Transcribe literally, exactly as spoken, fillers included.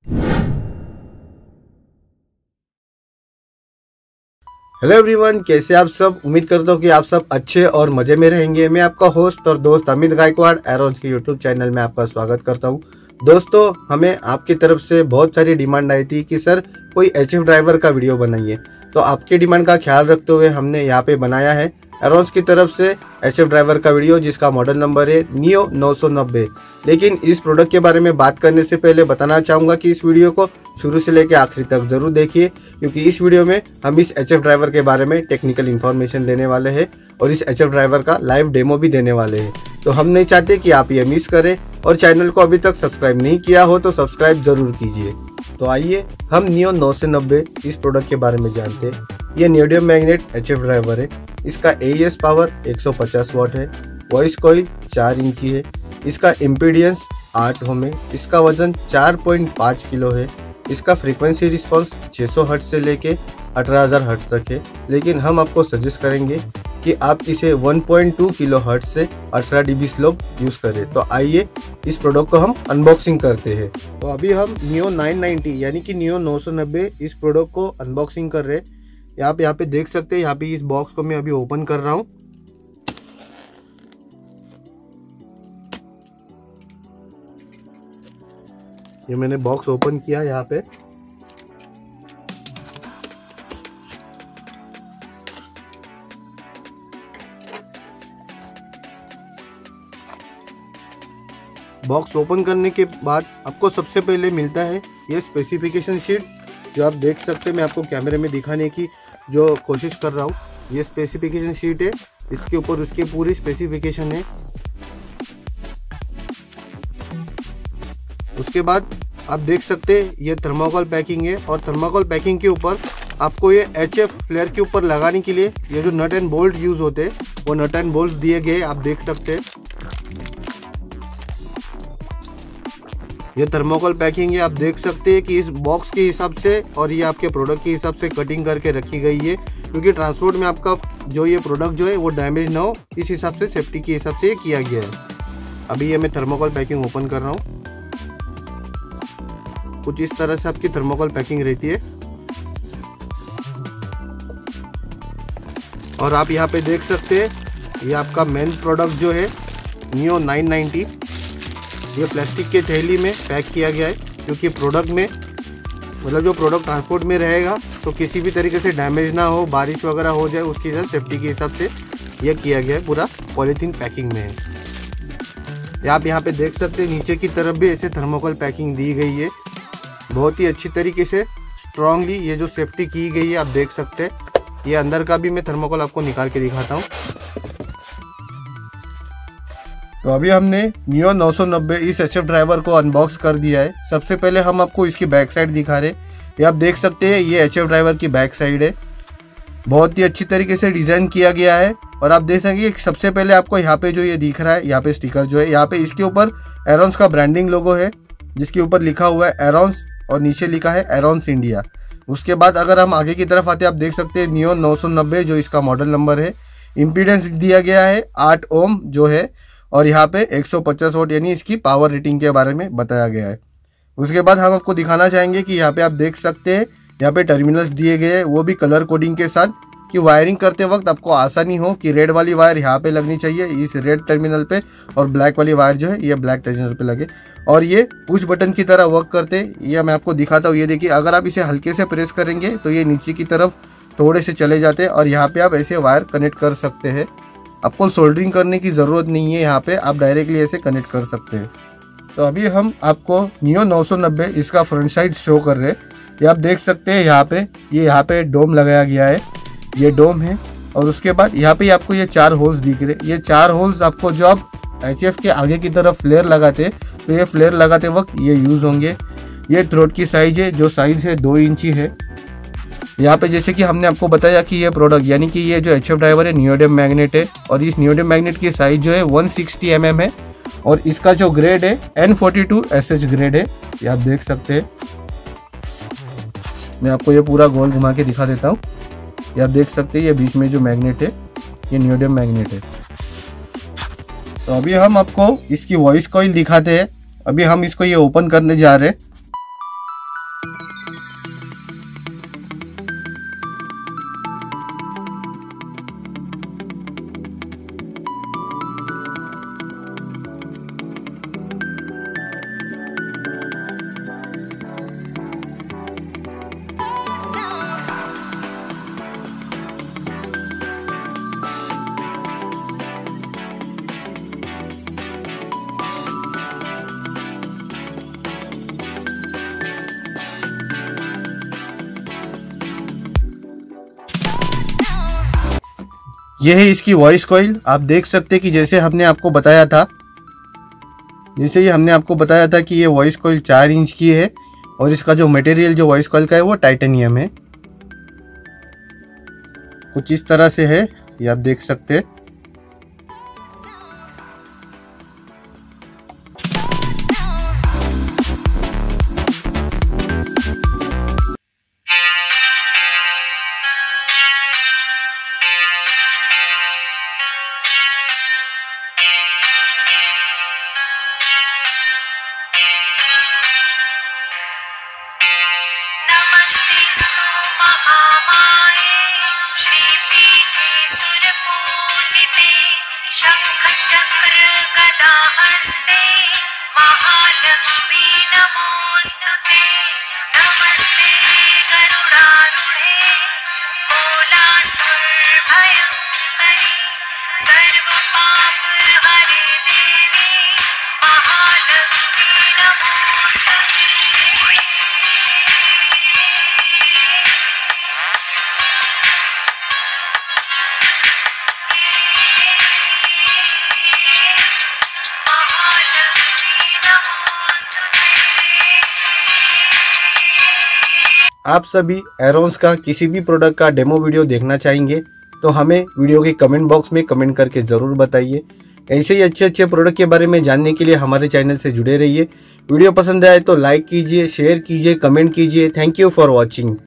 Hello everyone, कैसे आप सब। उम्मीद करता हूँ कि आप सब अच्छे और मज़े में रहेंगे। मैं आपका होस्ट और दोस्त अमित गायकवाड़ एरोन्स के यूट्यूब चैनल में आपका स्वागत करता हूँ। दोस्तों, हमें आपकी तरफ से बहुत सारी डिमांड आई थी कि सर कोई एच एफ ड्राइवर का वीडियो बनाइए, तो आपके डिमांड का ख्याल रखते हुए हमने यहाँ पे बनाया है एरोन्स की तरफ से एच एफ ड्राइवर का वीडियो, जिसका मॉडल नंबर है नियो नौ सौ नब्बे। लेकिन इस प्रोडक्ट के बारे में बात करने से पहले बताना चाहूँगा कि इस वीडियो को शुरू से लेकर आखिरी तक जरूर देखिए, क्योंकि इस वीडियो में हम इस एच एफ ड्राइवर के बारे में टेक्निकल इन्फॉर्मेशन देने वाले हैं और इस एच एफ ड्राइवर का लाइव डेमो भी देने वाले हैं। तो हम नहीं चाहते कि आप ये मिस करें, और चैनल को अभी तक सब्सक्राइब नहीं किया हो तो सब्सक्राइब जरूर कीजिए। तो आइए हम नियो नौ सौ नब्बे इस प्रोडक्ट के बारे में जानते हैं। ये neodymium magnet H F driver है। इसका ए ई एस पावर एक सौ पचास वाट है। वॉइस कॉइल चार इंची है। इसका इम्पीडियंस आठ ओम है। इसका वजन चार पॉइंट पाँच किलो है। इसका फ्रीक्वेंसी रिस्पांस छह सौ हर्ट्ज से लेके अठारह हज़ार हर्ट्ज तक है, लेकिन हम आपको सजेस्ट करेंगे कि आप इसे एक पॉइंट दो किलो हर्ट्ज से अठारह डीबी स्लोप यूज़ करें। तो आइए इस प्रोडक्ट को हम अनबॉक्सिंग करते हैं। तो अभी हम नियो नौ सौ नब्बे यानी कि नियो नौ सौ नब्बे इस प्रोडक्ट को अनबॉक्सिंग कर रहे हैं। आप यहाँ पे देख सकते हैं, यहाँ पे इस बॉक्स को मैं अभी ओपन कर रहा हूँ। ये मैंने बॉक्स ओपन किया। यहाँ पे बॉक्स ओपन करने के बाद आपको सबसे पहले मिलता है ये स्पेसिफिकेशन शीट, जो आप देख सकते हैं। मैं आपको कैमरे में दिखाने की जो कोशिश कर रहा हूँ, ये स्पेसिफिकेशन शीट है। इसके ऊपर उसकी पूरी स्पेसिफिकेशन है। उसके बाद आप देख सकते हैं ये थर्माकोल पैकिंग है, और थर्माकोल पैकिंग के ऊपर आपको ये एच एफ फ्लेयर के ऊपर लगाने के लिए ये जो नट एंड बोल्ट यूज होते हैं वो नट एंड बोल्ट दिए गए, आप देख सकते हैं। ये थर्माकोल पैकिंग है। आप देख सकते हैं कि इस बॉक्स के हिसाब से और ये आपके प्रोडक्ट के हिसाब से कटिंग करके रखी गई है, क्योंकि ट्रांसपोर्ट में आपका जो ये प्रोडक्ट जो है वो डैमेज ना हो, इस हिसाब से सेफ्टी के हिसाब से ये किया गया है। अभी ये मैं थर्माकोल पैकिंग ओपन कर रहा हूँ। कुछ इस तरह से आपकी थर्माकोल पैकिंग रहती है, और आप यहाँ पे देख सकते हैं ये आपका मेन प्रोडक्ट जो है नियो नौ सौ नब्बे, ये प्लास्टिक के थैली में पैक किया गया है, क्योंकि प्रोडक्ट में मतलब जो प्रोडक्ट ट्रांसपोर्ट में रहेगा तो किसी भी तरीके से डैमेज ना हो, बारिश वगैरह हो जाए उसके हिसाब सेफ्टी के हिसाब से ये किया गया है। पूरा पॉलीथीन पैकिंग में है। आप यहाँ पे देख सकते हैं नीचे की तरफ भी ऐसे थर्माकोल पैकिंग दी गई है। बहुत ही अच्छी तरीके से स्ट्रांगली ये जो सेफ्टी की गई है, आप देख सकते हैं। ये अंदर का भी मैं थर्माकोल आपको निकाल के दिखाता हूँ। तो अभी हमने नियो नौ सौ नब्बे इस एच एफ ड्राइवर को अनबॉक्स कर दिया है। सबसे पहले हम आपको इसकी बैक साइड दिखा रहे हैं। ये आप देख सकते हैं, ये एच एफ ड्राइवर की बैक साइड है। बहुत ही अच्छी तरीके से डिज़ाइन किया गया है, और आप देख सकेंगे सबसे पहले आपको यहाँ पे जो ये दिख रहा है, यहाँ पे स्टिकर जो है, यहाँ पे इसके ऊपर एरोन्स का ब्रांडिंग लोगो है, जिसके ऊपर लिखा हुआ है एरोन्स और नीचे लिखा है एरोन्स इंडिया। उसके बाद अगर हम आगे की तरफ आते हैं, आप देख सकते हैं नियो नौ सौ नब्बे जो इसका मॉडल नंबर है। इम्पीडेंस दिया गया है आठ ओम जो है, और यहाँ पे एक सौ पचास वाट यानी इसकी पावर रेटिंग के बारे में बताया गया है। उसके बाद हम आपको दिखाना चाहेंगे कि यहाँ पे आप देख सकते हैं, यहाँ पे टर्मिनल्स दिए गए हैं, वो भी कलर कोडिंग के साथ, कि वायरिंग करते वक्त आपको आसानी हो कि रेड वाली वायर यहाँ पे लगनी चाहिए इस रेड टर्मिनल पे, और ब्लैक वाली वायर जो है ये ब्लैक टर्मिनल पे लगे, और ये पुश बटन की तरह वर्क करते। ये मैं आपको दिखाता हूँ। ये देखिए, अगर आप इसे हल्के से प्रेस करेंगे तो ये नीचे की तरफ थोड़े से चले जाते हैं, और यहाँ पे आप ऐसे वायर कनेक्ट कर सकते हैं। आपको सोल्डरिंग करने की ज़रूरत नहीं है, यहाँ पे आप डायरेक्टली ऐसे कनेक्ट कर सकते हैं। तो अभी हम आपको नियो नौ सौ नब्बे इसका फ्रंट साइड शो कर रहे हैं। ये आप देख सकते हैं, यहाँ पे ये यहाँ पे डोम लगाया गया है, ये डोम है। और उसके बाद यहाँ पे आपको ये चार होल्स दिख रहे। ये चार होल्स आपको जो आप एच एफ के आगे की तरफ फ्लेयर लगाते तो ये फ्लेयर लगाते वक्त ये यूज़ होंगे। ये थ्रोट की साइज है, जो साइज़ है दो इंची है। यहाँ पे जैसे कि हमने आपको बताया कि ये प्रोडक्ट यानी कि ये जो एच एफ ड्राइवर है नियोडियम मैग्नेट है, और इस नियोडियम मैग्नेट की साइज जो है एक सौ साठ एम एम है, और इसका जो ग्रेड है N forty two S H grade है। ये आप देख सकते हैं। मैं आपको ये पूरा गोल घुमा के दिखा देता हूँ। ये आप देख सकते हैं, ये बीच में जो मैग्नेट है ये नियोडियम मैग्नेट है। तो अभी हम आपको इसकी वॉइस कॉइल दिखाते हैं। अभी हम इसको ये ओपन करने जा रहे हैं। ये है इसकी वॉइस कॉइल। आप देख सकते हैं कि जैसे हमने आपको बताया था जैसे ही हमने आपको बताया था कि ये वॉइस कॉइल चार इंच की है और इसका जो मटेरियल जो वॉइस कॉइल का है वो टाइटेनियम है। कुछ इस तरह से है, ये आप देख सकते हैं। आप सभी एरोन्स का किसी भी प्रोडक्ट का डेमो वीडियो देखना चाहेंगे तो हमें वीडियो के कमेंट बॉक्स में कमेंट करके ज़रूर बताइए। ऐसे ही अच्छे अच्छे प्रोडक्ट के बारे में जानने के लिए हमारे चैनल से जुड़े रहिए। वीडियो पसंद आए तो लाइक कीजिए, शेयर कीजिए, कमेंट कीजिए। Thank you for watching.